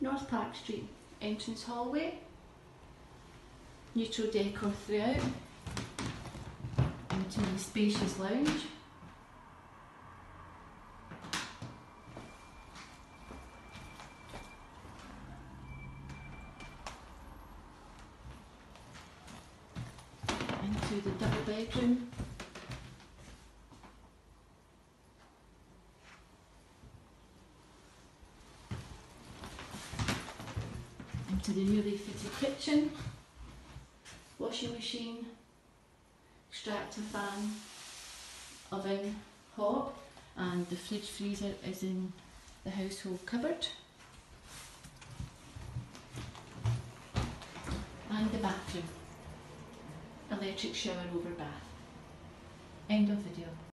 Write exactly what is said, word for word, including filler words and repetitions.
Northpark Street entrance hallway, neutral decor throughout, into the spacious lounge. Into the double bedroom. Into the newly fitted kitchen, washing machine, extractor fan, oven, hob, and the fridge freezer is in the household cupboard. And the bathroom, electric shower over bath. End of video.